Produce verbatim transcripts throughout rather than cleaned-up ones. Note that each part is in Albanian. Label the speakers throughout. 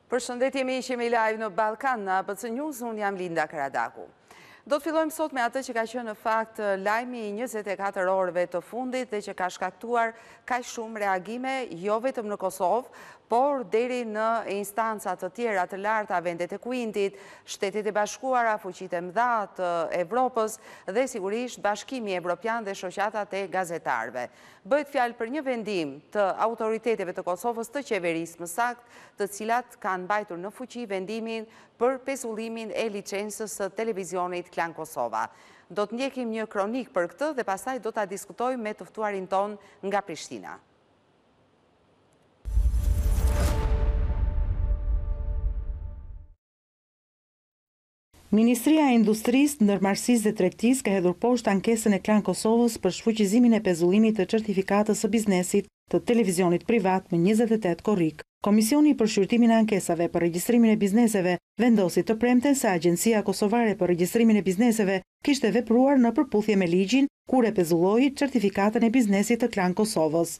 Speaker 1: Përshëndetje, mi ishemi live në Balkan në A B C News, unë jam Linda Karadaku. Do të fillojmë sot me atë që ka qenë në fakt lajmi i njëzet e katër orëve të fundit dhe që ka shkaktuar kaq shumë reagime, jo vetëm në Kosovë, por deri në instancat të tjera të larta, vendet e Kuintit, Shtetet e Bashkuara, fuqitë e mëdha të Evropës dhe sigurisht Bashkimi Evropian dhe shoqatat e gazetarëve. Bëhet fjalë për një vendim të autoriteteve të Kosovës, të qeverisë më saktë, të cilat kanë mbajtur në fuqi vendimin për pezullimin e licencës së televizionit Klan Kosova. Do të ndjekim një kronik për këtë dhe pastaj do ta diskutojmë me të ftuarin ton nga Prishtina.
Speaker 2: Ministria e Industrisë, Ndërmarrësisë dhe Tregtisë ka hedhur poshtë ankesën e Klan Kosovës për shfuqizimin e pezullimit të certifikatës së biznesit të televizionit privat me njëzet e tetë korrik. Komisioni për shqyrtimin e ankesave për regjistrimin e bizneseve vendosi të premten se Agjencia Kosovare për regjistrimin e bizneseve kishte vepruar në përputhje me ligjin kur e pezulloi certifikatën e biznesit të Klan Kosovës.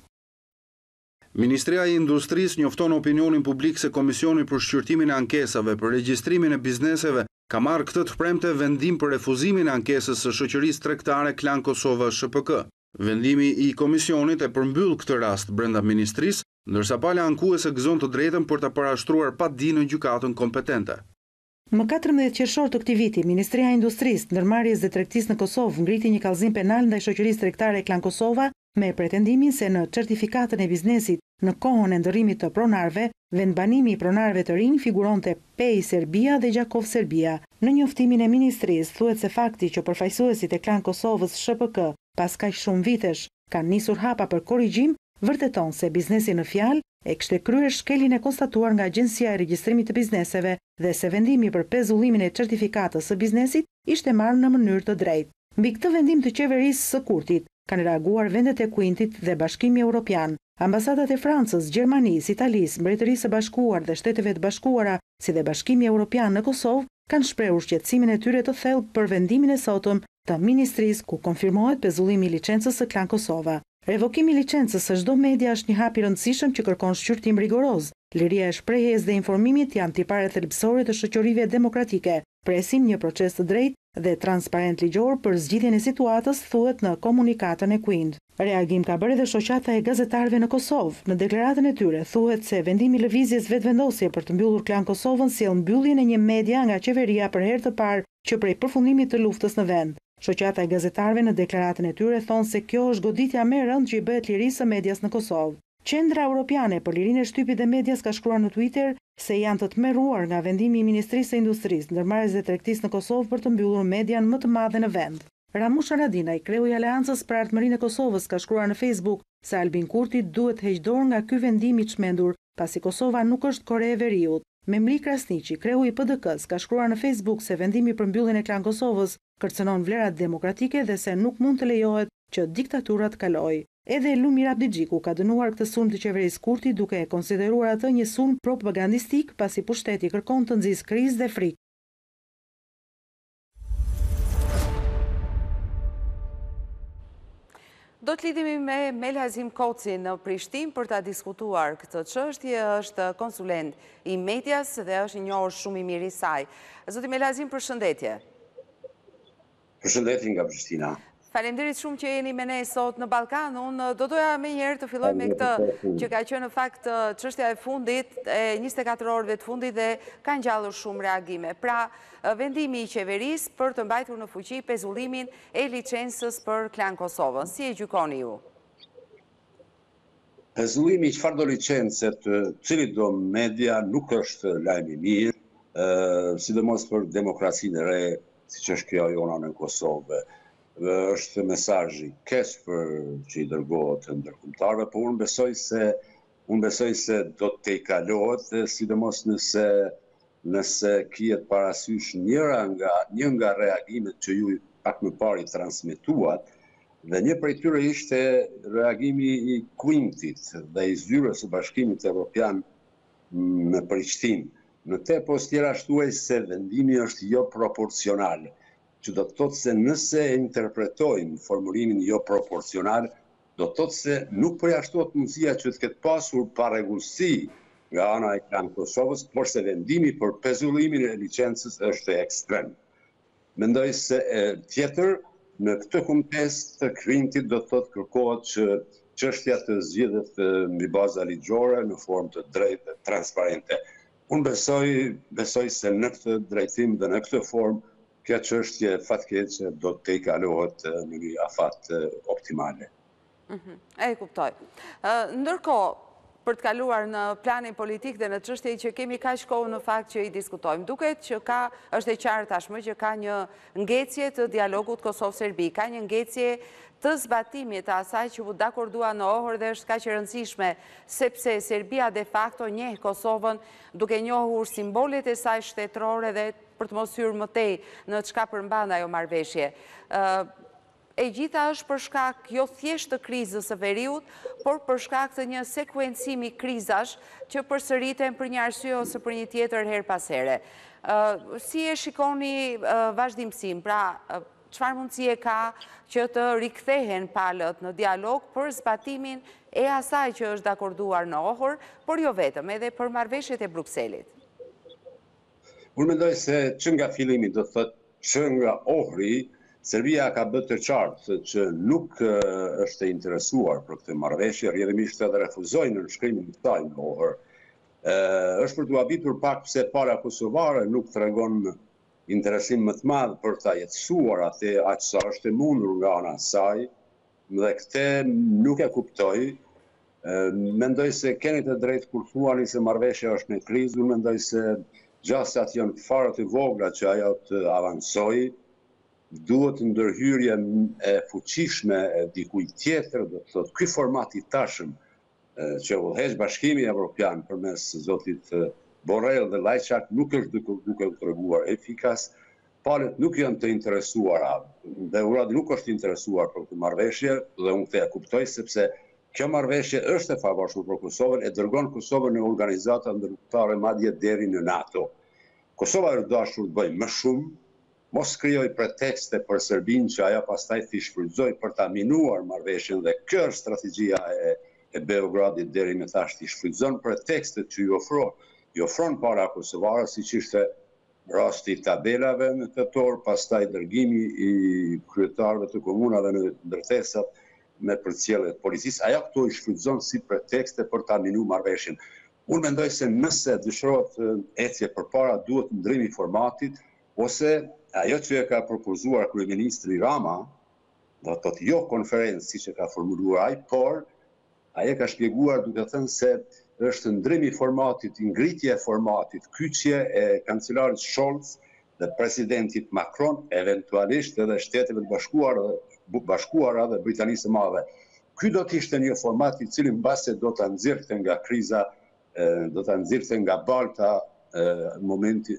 Speaker 3: Ministria e Industrisë njofton opinionin publik se Komisioni për shqyrtimin e ankesave për regjistrimin e bizneseve ka marrë këtë të premte vendim për refuzimin e ankesës së shoqërisë tregtare Klan Kosova S P K. Vendimi i komisionit e përmbyll këtë rast brenda ministrisë, ndërsa pala ankuese gëzon të drejtën për të parashtruar pa di në gjykatën kompetente.
Speaker 2: Më katërmbëdhjetë qershor të këtij viti, Ministria e Industrisë, Ndërmarrjes dhe Tregtisë në Kosovë ngriti një kallëzim penal ndaj shoqërisë tregtare Klan Kosova me pretendimin se në certifikatën e biznesit në kohën e ndërrimit të pronarëve, vendbanimi i pronarëve të rinj figuronte Pej Serbia dhe Gjakov Serbia. Në njoftimin e ministrisë thuhet se fakti që përfaqësuesit e Klan Kosovës S P K pas kaq shumë vitesh kanë nisur hapa për korrigjim, vërteton se biznesi në fjalë e kishte kryer shkeljen e konstatuar nga Agjencia e Regjistrimit të Bizneseve dhe se vendimi për pezullimin e certifikatës së biznesit ishte marrë në mënyrë të drejtë. Mbi këtë vendim të qeverisë së Kurtit kanë reaguar vendet e Kuintit dhe Bashkimi Evropian. Ambasadat e Francës, Gjermanisë, Italisë, Mbretërisë së Bashkuar dhe Shteteve të Bashkuara, si dhe Bashkimi Evropian në Kosovë, kanë shprehur shqetësimin e tyre të thellë për vendimin e sotëm të ministrisë ku konfirmohet pezullimi i licencës së Klan Kosova. Revokimi i licencës së çdo media është një hap i rëndësishëm që kërkon shqyrtim rigoroz. Liria e shprehjes dhe informimit janë tipare thelbësore të shoqërive demokratike. Presim një proces të drejtë dhe transparent ligjor për zgjidhjen e situatës, thuhet në komunikatën e Kuint. Reagim ka bërë edhe shoqata e gazetarëve në Kosovë. Në deklaratën e tyre thuhet se vendimi i lëvizjes vetvendosje për të mbyllur Klan Kosovën sjell mbylljen e një media nga qeveria për herë të parë që prej përfundimit të luftës në vend. Shoqata e gazetarëve në deklaratën e tyre thonë se kjo është goditja më e rëndë që i bëhet lirisë së medias në Kosovë. Qendra Europiane për lirinë e shtypit dhe medias ka shkruar në Twitter se janë të tmerruar nga vendimi i Ministrisë së Industrisë, Ndërmarrjes dhe Tregtisë në Kosovë për të mbyllur median më të madhe në vend. Ramush Haradinaj, kreu i Aleancës për Ardhmërinë e Kosovës, ka shkruar në Facebook se Albin Kurti duhet heq dorë nga ky vendim i çmendur, pasi Kosova nuk është Kore e Veriut. Memri Krasniqi, kreu i P D K-s, ka shkruar në Facebook se vendimi për mbylljen e Klan Kosovës kërcënon vlerat demokratike dhe se nuk mund të lejohet që diktaturat kalojë. Edhe Lumir Abdigjiku ka dënuar këtë sulm të qeverisë Kurti duke e konsideruar atë një sulm propagandistik pasi pushteti kërkon të nxjisë krizë dhe frikë.
Speaker 1: Do të lidhemi me Melhazim Koci në Prishtinë për ta diskutuar këtë çështje. Është konsulent i medias dhe është i njohur shumë i mirë i saj. Zoti Melhazim, përshëndetje.
Speaker 4: Përshëndetje nga Prishtina.
Speaker 1: Faleminderit shumë që jeni me ne sot në Ballkan. Unë do doja më njëherë të filloj me këtë që ka qenë në fakt çështja e fundit, e njëzet e katër orëve të fundit dhe ka ngjallur shumë reagime. Pra, vendimi i qeverisë për të mbajtur në fuqi pezullimin e licencës për Klan Kosovën. Si e gjykoni ju?
Speaker 4: Pezullimi i çfarëdo licence të cilit do media nuk është lajm i mirë, sidomos për demokracinë e re, siç është kjo jona në Kosovë. Është mesazh i keq për që i dërgohet ndërkombëtarëve, por unë besoj se unë besoj se do të i kalohet, sidomos nëse nëse kihet parasysh njëra nga një nga reagimet që ju pak më parë i transmetuat, dhe një prej tyre ishte reagimi i Kuintit dhe i zyrës së Bashkimit Evropian në Prishtinë. Në te post tjera shtuaj se vendimi është jo proporcional, që do të thotë se nëse e interpretojmë formulimin jo proporcional, do të thotë se nuk përjashtohet mundësia që të ketë pasur parregullsi nga ana e Klan Kosovës, por se vendimi për pezullimin e licencës është ekstrem. Mendoj se e, tjetër, në këtë kontest të krimtit do të thotë kërkohet që çështja të zgjidhet mbi baza ligjore në formë të drejtë dhe transparente. Unë besoj, besoj se në këtë drejtim dhe në këtë formë kjo çështje fatkeqe do të kalohet në një afat optimale.
Speaker 1: Mm-hmm. E kuptoj. Ndërkohë, për të kaluar në planin politik dhe në çështje që kemi kaq kohë në fakt që i diskutojmë. Duket që ka, është e qartë tashmë që ka një ngecje të dialogut Kosovë-Serbi, ka një ngecje të zbatimit të asaj që u dakordua në Ohër dhe është kaq e rëndësishme, sepse Serbia de facto njeh Kosovën duke njohur simbolet e saj shtetërore dhe për të mos hyrë më tej në çka përmban ajo marrëveshje. E gjitha është për shkak jo thjesht të krizës së veriut, por për shkak të një sekuencimi krizash që përsëriten për një arsye ose për një tjetër her pas here. Si e shikoni vazhdimësim, pra çfarë mundësie ka që të rikthehen palët në dialog për zbatimin e asaj që është dakorduar në Ohër, por jo vetëm, edhe për marrëveshjet e Brukselit?
Speaker 4: Unë mendoj se që nga fillimi do të thotë që nga Ohri, Serbia ka bërë të qartë që nuk është e interesuar për këtë marrëveshje, rrjedhimisht edhe refuzoi në nënshkrimin e saj në Ohër. Është për t'u habitur pak pse pala kosovare nuk tregon interesim më të madh për ta jetësuar atë aq sa është e mundur nga ana e saj, dhe këtë nuk e kuptoj. Mendoj se keni të drejtë kur thuani se marrëveshja është në krizë, unë mendoj se gjasat janë fare të vogla që ajo të avancojë. Duhet ndërhyrje e fuqishme e dikujt tjetër, do të thotë ky format i tashëm që udhëheq Bashkimi Evropian përmes zotit Borrell dhe Lajçak nuk është duke, duke u treguar efikas. Palët nuk janë të interesuara dhe Uradi nuk është interesuar për këtë marrëveshje dhe unë këtë e kuptoj sepse kjo marrëveshje është e favorshme për Kosovën, e dërgon Kosovën në organizata ndërkombëtare madje deri në NATO. Kosova është dashur të bëjë më shumë, mos krijoj pretekste për Serbinë që ajo pastaj t'i shfrytëzoj për ta minuar marrëveshjen dhe kjo është strategjia e, e Beogradit deri më tash, t'i shfrytëzon pretekstet që i ofron, i ofron para kosovare, siç ishte rasti i tabelave në tetor, pastaj dërgimi i kryetarëve të komunave në ndërtesat me përcjellje të policisë. Ajo këto i shfrytëzon si pretekste për ta minuar marrëveshjen. Unë mendoj se nëse dëshirohet ecje përpara, duhet ndrimi i formatit ose ajo që e ka propozuar kryeministri Rama, do të thotë jo konferencë siç e ka formuluar ai, por ai e ka shpjeguar duke thënë se është ndrimi i formatit, ngritje e formatit, kyçje e kancelarit Scholz dhe presidentit Macron, eventualisht edhe Shteteve të Bashkuara, Bashkuara dhe Britanisë së Madhe. Ky do të ishte një format i cili mbase do ta nxjerrte nga kriza, do ta nxjerrte nga balta momenti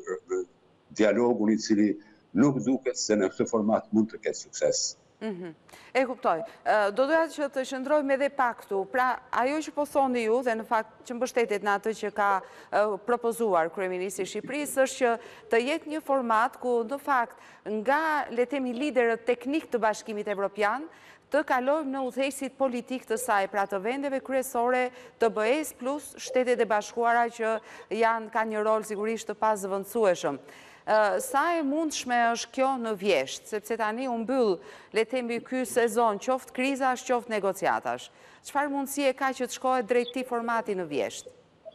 Speaker 4: dialogun i cili nuk duket se në këtë format mund të ketë sukses.
Speaker 1: Mm-hmm. E kuptoj. Do doja që të shndrojmë edhe pak këtu. Pra, ajo që po thoni ju dhe në fakt që mbështetet në atë që ka uh, propozuar kryeministri i Shqipërisë është që të jetë një format ku në fakt nga le të themi liderët teknik të Bashkimit Evropian të kalojmë në udhëheqësit politik të saj, pra të vendeve kryesore të B E-s plus Shtetet e Bashkuara që janë kanë një rol sigurisht të pazëvendësueshëm. Sa e mundshme është kjo në vjesht, sepse tani u mbyll le të themi ky sezon qoftë krizash, qoftë negociatash. Çfarë mundësie ka që të shkohet drejt këtij formati në vjesht?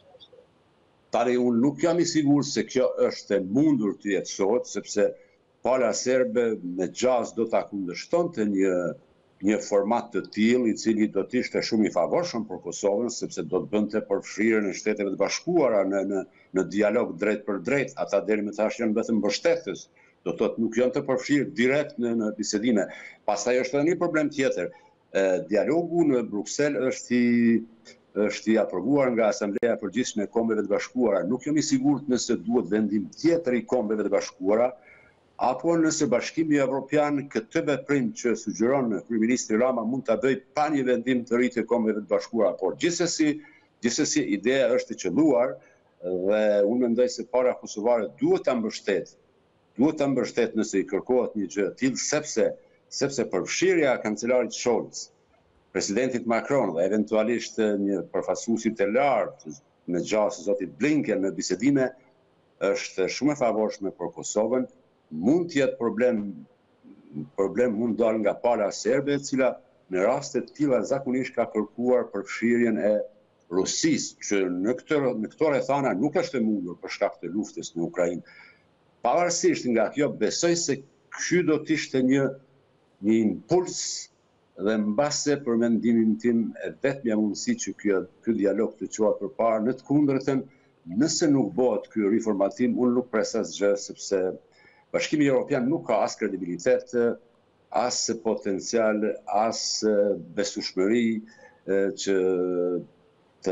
Speaker 4: Tani unë nuk jam i sigurt se kjo është e mundur të jetësohet, sepse pala serbe me gjaz do ta kundërshtonte një një format të tillë i cili do të ishte shumë i favorshëm për Kosovën, sepse do të bënte përfshirjen e Shteteve të Bashkuara në në në dialog drejt për drejt. Ata deri më tash janë vetëm mbështetës, do të thotë nuk janë të përfshirë direkt në, në bisedime. Pastaj është edhe një problem tjetër. E, dialogu në Bruksel është i është i aprovuar nga Asambleja e Përgjithshme e Kombeve të Bashkuara. Nuk jam i sigurt nëse duhet vendim tjetër i Kombeve të Bashkuara, apo nëse Bashkimi Evropian këtë veprim që sugjeron kryeministri Rama mund ta bëjë pa një vendim të ri të Kombeve të Bashkuara. Por gjithsesi, gjithsesi ideja është e qelluar dhe unë mendoj se para kosovare duhet ta mbështet, duhet ta mbështet nëse i kërkohet një gjë e tillë, sepse sepse përfshirja e kancelarit Scholz, presidentit Macron dhe eventualisht një përfaqësuesit të lartë me gjasë zotit Blinken në bisedime, është shumë e favorshme për Kosovën. Mund të jetë problem, problem mund dal nga pala serbe, e cila në raste të tilla zakonisht ka kërkuar përfshirjen e Rusisë, që në këtë në këto rrethana nuk është e mundur për shkak të luftës në Ukrainë. Pavarësisht nga kjo, besoj se ky do të ishte një një impuls dhe mbase për mendimin tim e vetmja mundësi që ky ky dialog të quhet përpara. Në të kundërtën, nëse nuk bëhet ky riformatim, unë nuk pres asgjë, sepse Bashkimi Evropian nuk ka as kredibilitet, as potencial, as besueshmëri që të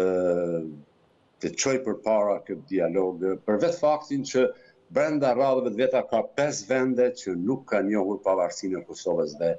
Speaker 4: të çojë përpara këtë dialog, për vetë faktin që brenda radhëve të veta ka pesë vende që nuk kanë njohur pavarësinë e Kosovës dhe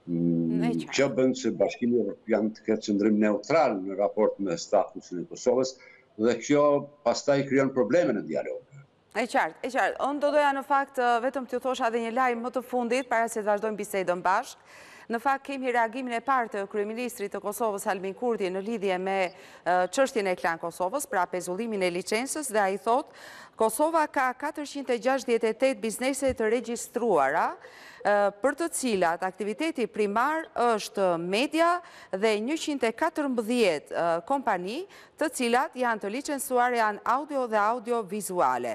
Speaker 4: mm, kjo bën që Bashkimi Evropian të ketë qëndrim neutral në raport me statusin e Kosovës dhe kjo pastaj krijon probleme në dialog.
Speaker 1: E qartë, e qartë. Unë do doja në fakt vetëm t'ju thosha edhe një lajm më të fundit para se të vazhdojmë bisedën bashkë. Në fakt kemi reagimin e parë të kryeministrit të Kosovës Albin Kurti në lidhje me çështjen e Klan Kosovës, pra pezullimin e licencës, dhe ai thotë Kosova ka katërqind e gjashtëdhjetë e tetë biznese të regjistruara, për të cilat aktiviteti primar është media dhe njëqind e katërmbëdhjetë kompani, të cilat janë të licencuar janë audio dhe audio-vizuale.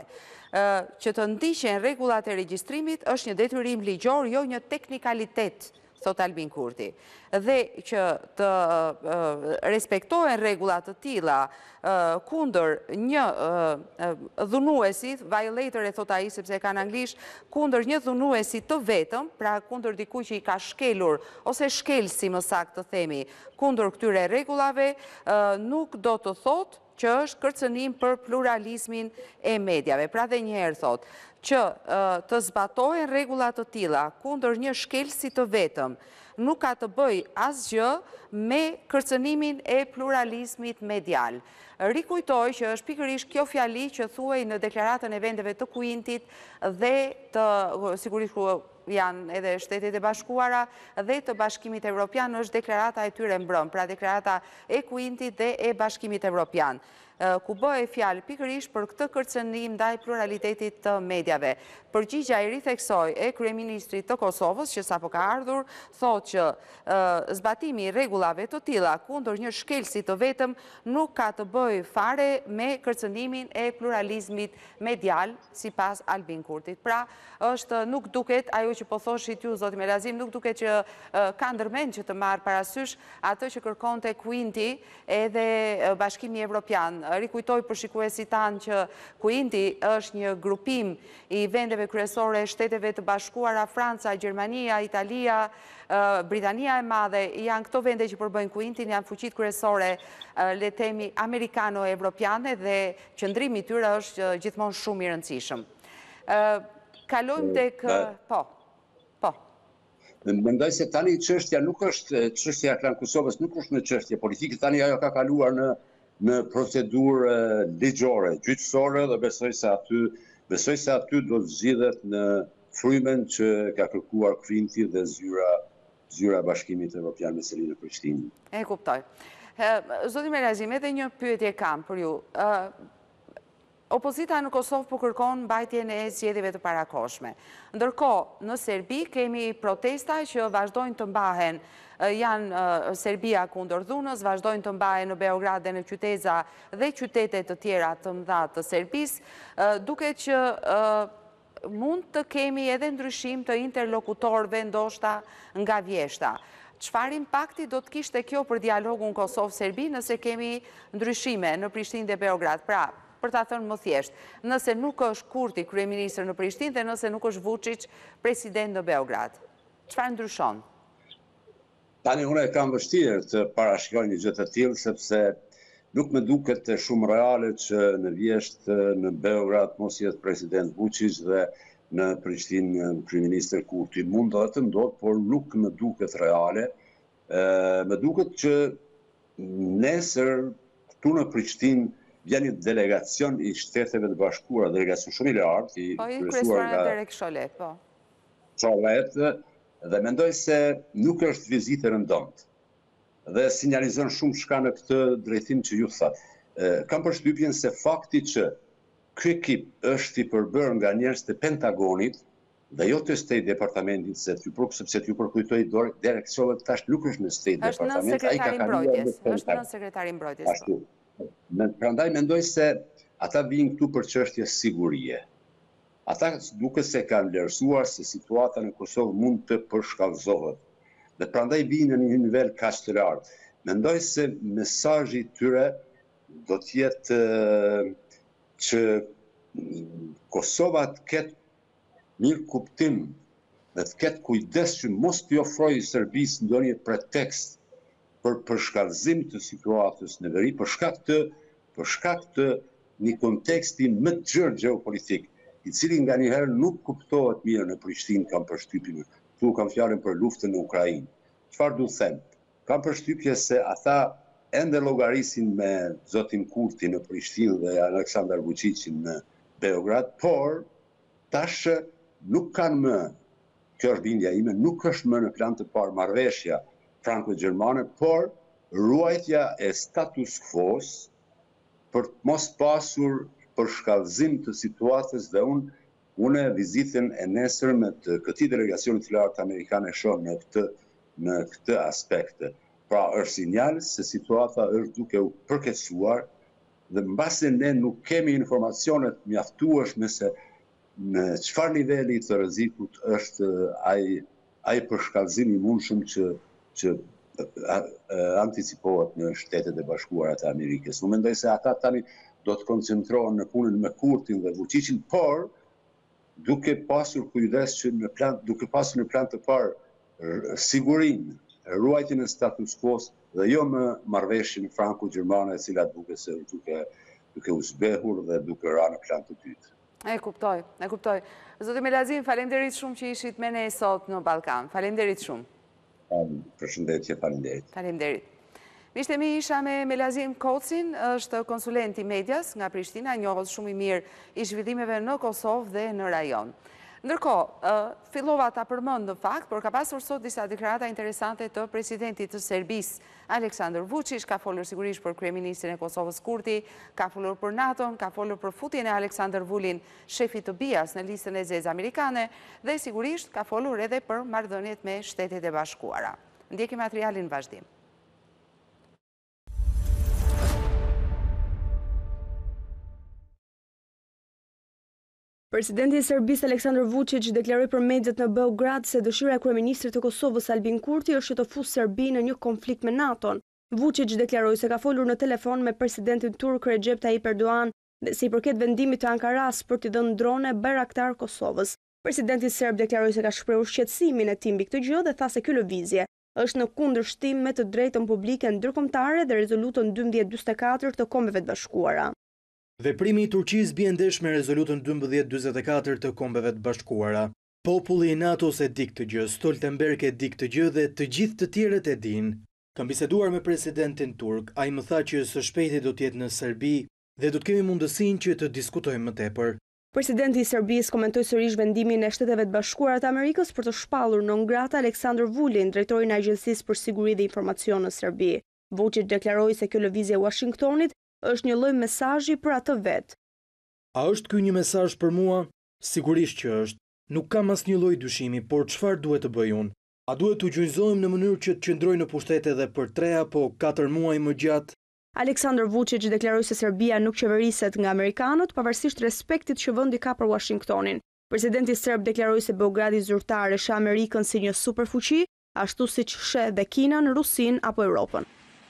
Speaker 1: Që të ndiqen rregullat e regjistrimit është një detyrim ligjor, jo një teknikalitet, thot Albin Kurti, dhe që të respektohen rregullat të tilla kundër një dhunuesi, violator e thot ai sepse kanë anglisht, kundër një dhunuesi të vetëm, pra kundër dikujt që i ka shkelur ose shkelsi më saktë të themi, kundër këtyre rregullave, nuk do të thotë që është kërcënim për pluralizmin e mediave. Pra dhe njëherë thot, që të zbatohen rregullat të tilla kundër një shkelsi të vetëm, nuk ka të bëj asgjë me kërcënimin e pluralizmit medial. Rikujtoj që është pikërisht kjo fjali që thuaj në deklaratën e vendeve të Kuintit dhe të, sigurisht ku janë edhe Shtetet e Bashkuara dhe të Bashkimit Evropian, është deklarata e tyre mbrëm, pra deklarata e Kuintit dhe e Bashkimit Evropian, ku bëhe fjalë pikërisht për këtë kërcënim ndaj pluralitetit të medjave. Përgjigja i ritheksoj e kryeministrit të Kosovës, që sapo ka ardhur, thotë që zbatimi i rregullave të tilla kundër një shkelsi të vetëm nuk ka të bëjë fare me kërcënimin e pluralizmit medial, sipas Albin Kurtit. Pra, është nuk duket ajo që po thoshit ju, zoti Melazim, nuk duket që ka ndërmend që të marrë parasysh atë që kërkonte Kuinti edhe Bashkimi Evropian. Rikujtoj për shikuesit tanë që Kuinti është një grupim i vendeve kryesore Shteteve të Bashkuara, Franca, Gjermania, Italia, Britania e Madhe, janë këto vende që përbëjnë Kuintin, janë fuqit kryesore, le temi, amerikano-evropiane dhe qëndrimi tyre është gjithmonë shumë i rëndësishëm. Kalojmë tek... Po, po.
Speaker 4: Mendoj se tani çështja nuk është çështja e Klan Kosovës, nuk është në çështje politike, tani ajo ka kaluar në në procedurë ligjore, gjyqësore dhe besoj se aty besoj se aty do të zgjidhet në frymen që ka kërkuar Kuinti dhe zyra zyra Bashkimit Evropian me selinë në Prishtinë.
Speaker 1: E kuptoj. Zoti Melazim, edhe një pyetje kam për ju. Opozita në Kosovë po kërkon mbajtjen e zgjedhjeve të parakohshme. Ndërkohë, në Serbi kemi protesta që vazhdojnë të mbahen, janë Serbia kundër dhunës, vazhdojnë të mbahen në Beograd dhe në qyteza dhe qytetet të tjera të mëdha të Serbisë, duke që mund të kemi edhe ndryshim të interlokutorëve ndoshta nga vjeshta. Çfarë impakti do të kishte kjo për dialogun Kosovë-Serbi nëse kemi ndryshime në Prishtinë dhe Beograd? Pra, për ta thënë më thjesht, nëse nuk është Kurti kryeministër në Prishtinë dhe nëse nuk është Vučić president në Beograd. Çfarë ndryshon?
Speaker 4: Tani unë e kam vështirë të parashikoj një gjë të tillë sepse nuk më duket shumë reale që në vjesht në Beograd mos jetë president Vučić dhe në Prishtinë kryeministër Kurti. Mund edhe të ndodhë, por nuk më duket reale. Më duket që nesër këtu në Prishtinë vjen një delegacion i Shteteve të Bashkuara, delegacion shumë i lartë, i kryesuar nga
Speaker 1: Derek Chollet, po.
Speaker 4: Chollet, dhe mendoj se nuk është vizitë e rëndomtë. Dhe sinjalizon shumë shka në këtë drejtim që ju thatë. kam përshtypjen se fakti që ky ekip është i përbërë nga njerëz të Pentagonit dhe jo të State Departamentit, se ty për, sepse ty përkujtoj direksionet tash nuk është në State Departament, ai ka kaluar në Pentagon.
Speaker 1: Është në sekretari mbrojtjes.
Speaker 4: Ashtu. Prandaj mendoj se ata vinë këtu për çështje sigurie. Ata duke se kanë vlerësuar se situata në Kosovë mund të përshkallëzohet. Dhe prandaj vinë në një nivel kaq të lartë. Mendoj se mesazhi i tyre do të jetë që Kosova të ketë mirë kuptim dhe të ketë kujdes që mos t'i ofrojë Serbisë ndonjë pretekst për përshkallëzim të situatës në veri, për shkak të për shkak të një konteksti më të gjerë gjeopolitik, i cili nganjëherë nuk kuptohet mirë në Prishtinë, kam përshtypjen. Ktu kam fjalën për luftën në Ukrainë. Çfarë do të them? Kam përshtypje se ata ende llogarisin me zotin Kurti në Prishtinë dhe Aleksandar Vučićin në Beograd, por tash nuk kanë më, kjo është bindja ime, nuk është më në plan të parë marrëveshja franko-gjermane, por ruajtja e status quo-s për të mos pasur përshkallëzim të situatës dhe unë unë vizitën e nesërme të këtij delegacioni të lartë amerikane shoh në këtë në këtë aspekt. Pra është sinjal se situata është duke u përkeqësuar dhe mbase ne nuk kemi informacionet mjaftueshme se në çfarë niveli të rrezikut është ai ai përshkallëzim i mundshëm që që anticipohet në Shtetet e Bashkuara të Amerikës. Unë mendoj se ata tani do të koncentrohen në punën me Kurtin dhe Vučićin, por duke pasur kujdes që në plan duke pasur në plan të parë sigurinë, ruajtjen e status quo-s dhe jo më marrëveshjen franko-gjermane e cila duke se duke duke u zbehur dhe duke rënë në plan të dytë.
Speaker 1: E kuptoj, e kuptoj. Zoti Melazim, faleminderit shumë që ishit me ne sot në Ballkan. Faleminderit shumë.
Speaker 4: Përshëndetje, faleminderit.
Speaker 1: Faleminderit. Miqtë e mi, isha me Melazim Kocin, është konsulent i medias nga Prishtina, njohës shumë i mirë i zhvillimeve në Kosovë dhe në rajon. Ndërkohë, fillova ta përmend në fakt, por ka pasur sot disa deklarata interesante të presidentit të Serbisë, Aleksandar Vučić, ka folur sigurisht për kryeministrin e Kosovës Kurti, ka folur për NATO-n, ka folur për futjen e Aleksandar Vulin, shefit të B I A-s në listën e zezë amerikane, dhe sigurisht ka folur edhe për marrëdhëniet me Shtetet e Bashkuara. Ndjekim materialin vazhdim.
Speaker 5: Presidenti i Serbisë Aleksandar Vučić deklaroi për mediat në Beograd se dëshira e kryeministrit të Kosovës Albin Kurti është të fusë Serbinë në një konflikt me NATO-n. Vučić deklaroi se ka folur në telefon me presidentin turk Recep Tayyip Erdogan dhe si i përket vendimit të Ankaras për t'i dhënë drone Bayraktar Kosovës. Presidenti serb deklaroi se ka shprehur shqetësimin e tij mbi këtë gjë dhe tha se ky lëvizje është në kundërshtim me të drejtën publike ndërkombëtare dhe rezolutën dymbëdhjetë dymbëdhjetë e katër të Kombeve të Bashkuara.
Speaker 6: Veprimi i Turqisë bie ndesh me rezolutën dymbëdhjetë dymbëdhjetë e katër të Kombeve të Bashkuara. Populli i NATO-s e di këtë gjë, Stoltenberg e di këtë gjë dhe të gjithë të tjerët e dinë. Kam biseduar me presidentin turk, ai më tha që së shpejti do të jetë në Serbi dhe do të kemi mundësinë që të diskutojmë më tepër.
Speaker 5: Presidenti i Serbisë komentoi sërish vendimin e Shteteve të Bashkuara të Amerikës për të shpallur non grata Aleksandar Vulin, drejtorin e Agjencisë për Siguri dhe Informacion në Serbi. Vučić deklaroi se kjo lëvizje e Washingtonit është një lloj mesazhi për atë vet.
Speaker 6: A është ky një mesazh për mua? Sigurisht që është. Nuk kam asnjë lloj dyshimi, por çfarë duhet të bëj unë? A duhet të gjunjëzohem në mënyrë që të qëndroj në pushtet edhe për tre apo katër muaj më gjatë?
Speaker 5: Aleksandar Vučić deklaroi se Serbia nuk qeveriset nga amerikanët, pavarësisht respektit që vendi ka për Washingtonin. Presidenti serb deklaroi se Beogradi zyrtar e sheh Amerikën si një superfuqi, ashtu siç sheh dhe Kinën, Rusinë apo Europën.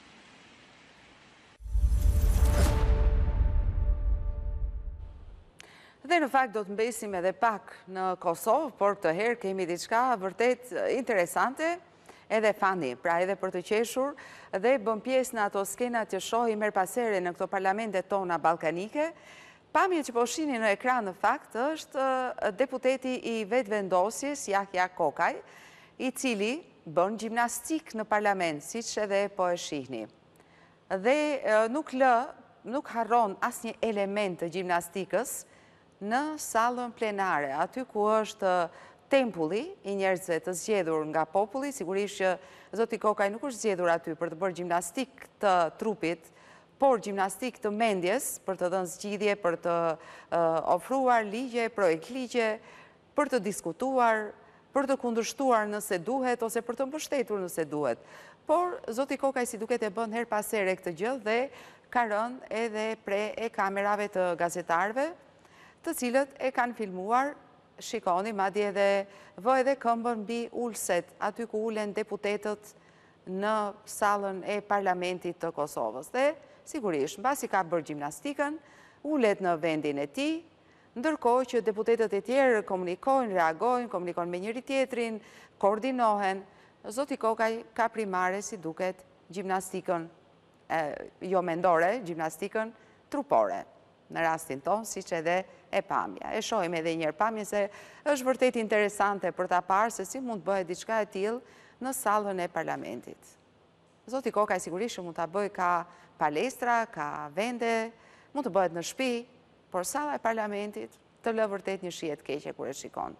Speaker 1: Dhe në fakt do të mbesim edhe pak në Kosovë, por këtë herë kemi diçka vërtet interesante edhe fani, pra edhe për të qeshur dhe bën pjesë në ato skenat që shohim her pasere në këto parlamentet tona balkanike. Pamje që po shihni në ekran në fakt është deputeti i vetëvendosjes Yahya Kokaj, i cili bën gjimnastik në parlament, siç edhe po e shihni. Dhe nuk lë, nuk harron asnjë element të gjimnastikës në sallën plenare, aty ku është tempulli i njerëzve të zgjedhur nga populli. Sigurisht që zoti Kokaj nuk është zgjedhur aty për të bërë gjimnastik të trupit, por gjimnastik të mendjes, për të dhënë zgjidhje, për të ofruar ligje, projekt ligje, për të diskutuar, për të kundërshtuar nëse duhet, ose për të mbështetur nëse duhet. Por, zoti Kokaj si duket e bën her pas here këtë gjë dhe ka rënë edhe pre e kamerave të gazetarve, të cilët e kanë filmuar, shikoni, madje edhe vë edhe këmbën mbi ulset, aty ku ulen deputetët në sallën e parlamentit të Kosovës. Dhe, sigurisht, mbasi ka bërë gjimnastikën, ulet në vendin e tij, ndërkohë që deputetët e tjerë komunikojnë, reagojnë, komunikojnë me njëri tjetrin, koordinohen. Zoti Kokaj ka primare si duket gjimnastikën, jo mendore, gjimnastikën trupore. Në rastin tonë, si që edhe e pamja. E shohim edhe njërë pamje se është vërtet interesante për ta parë se si mund të bëhet diçka e tillë në sallën e parlamentit. Zoti Kokaj sigurisht mund ta bëjë ka palestra, ka vende, mund të bëhet në shtëpi, por salla e parlamentit të lë vërtet një shije të keqe kur e shikon.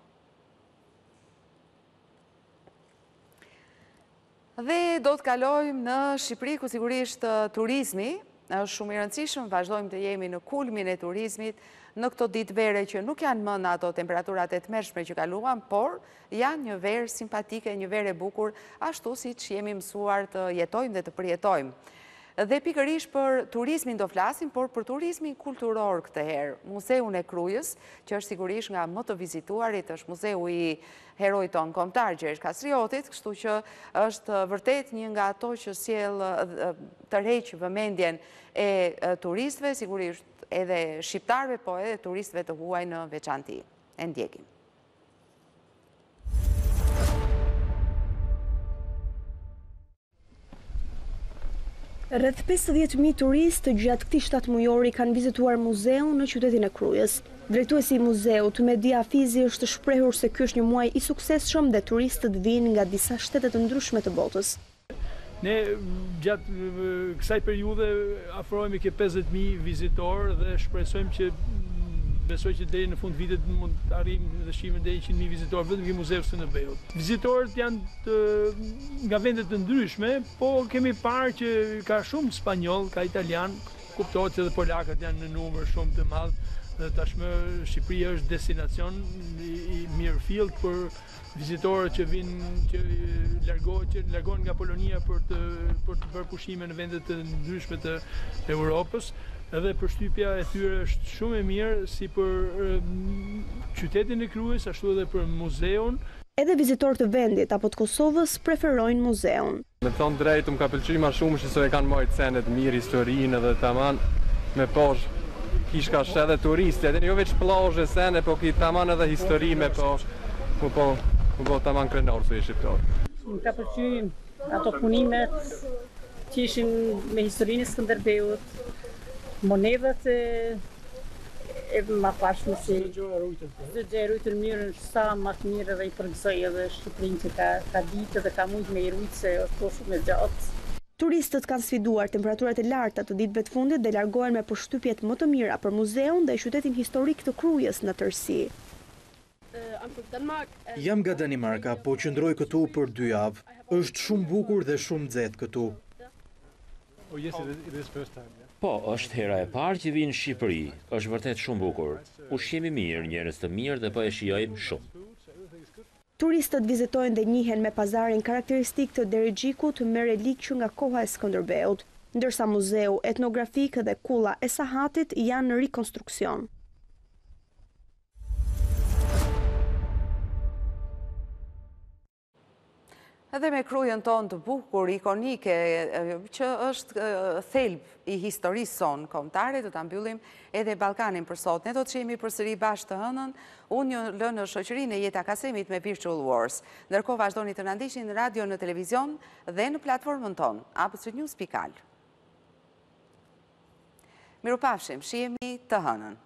Speaker 1: Dhe do të kalojmë në Shqipëri, ku sigurisht turizmi është shumë i rëndësishëm, vazhdojmë të jemi në kulmin e turizmit në këto ditë vere që nuk janë më në ato temperaturat e tmerrshme që kaluam, por janë një verë simpatike, një verë e bukur, ashtu si që jemi mësuar të jetojmë dhe të përjetojmë. Dhe pikërisht për turizmin do flasim, por për turizmin kulturor këtë herë. Muzeun e Krujës, që është sigurisht nga më të vizituarit, është muzeu i herojt tonë kombëtar Gjergj Kastriotit, kështu që është vërtet një nga ato që sjell tërheq vëmendjen e turistëve, sigurisht edhe shqiptarëve, po edhe turistëve të huaj në veçanti. E ndjekim.
Speaker 5: Rreth pesëdhjetë mijë turistë gjatë këtij shtatëmujori kanë vizituar muzeun në qytetin e Krujës. Drejtuesi i muzeut, Media Afizi, është shprehur se ky është një muaj i suksesshëm dhe turistët vinë nga disa shtete të ndryshme të botës.
Speaker 7: Ne gjatë kësaj periudhe afrohemi ke pesëdhjetë mijë vizitorë dhe shpresojmë që besoj që deri në fund vitit mund të arrijmë dëshimin deri në njëqind mijë vizitorë vetëm ke muzeu Shënëbeut. Vizitorët janë të, nga vende të ndryshme, po kemi parë që ka shumë spanjoll, ka italian, kuptohet se edhe polakët janë në numër shumë të madh dhe tashmë Shqipëria është destinacion i mirëfillt për vizitorët që vinë që largohen që largohen nga Polonia për të për të bërë pushime në vende të ndryshme të Europës. Edhe përshtypja e tyre është shumë e mirë si për qytetin e Krujës, ashtu edhe për muzeun.
Speaker 5: Edhe vizitorët të vendit apo të Kosovës preferojnë muzeun.
Speaker 8: Me thonë drejt, më ka pëlqyer më shumë se e kanë marrë senet mirë historinë edhe tamam me posh kishka edhe turistë, edhe jo vetëm plazhe, sene, po ki tamam edhe histori me posh. Po po, po tamam krenor se shqiptar.
Speaker 9: Më ka pëlqyer ato punimet që ishin me historinë e Skënderbeut. Monedat e ma pashme si çdo gjë e rujtur mirë është sa më të mirë edhe i përgëzoj edhe Shqipërinë që ka, ka ditë dhe ka mujtë me i rujtë se është shumë e gjatë.
Speaker 5: Turistët kanë sfiduar temperaturat e larta të ditëve të fundit dhe largohen me përshtypjet më të mira për muzeun dhe qytetin historik të Krujës në tërësi.
Speaker 6: Jam nga Danimarka, po qëndroj këtu për dy javë. Është shumë bukur dhe shumë nxehtë këtu.
Speaker 10: Po, është hera e parë që vinë në Shqipëri, është vërtet shumë bukur. Ushqimi mirë, njerëz të mirë dhe po e shijojmë shumë.
Speaker 5: Turistët vizitojnë dhe njihen me pazarin karakteristik të Deregjikut me relik që nga koha e Skënderbeut, ndërsa muzeu etnografik dhe kulla e Sahatit janë në rikonstruksion.
Speaker 1: Edhe me Krujën tonë të bukur, ikonike, që është thelb i historisë sonë kombëtare, do ta mbyllim edhe Ballkanin për sot. Ne do të jemi përsëri bashkë të hënën, unë ju lë në shoqërinë e Jeta Kasemit me Virtual Wars. Ndërkohë vazhdoni të na ndiqni në radio, në televizion dhe në platformën tonë, a b c news dot al. Mirupafshim, shihemi të hënën.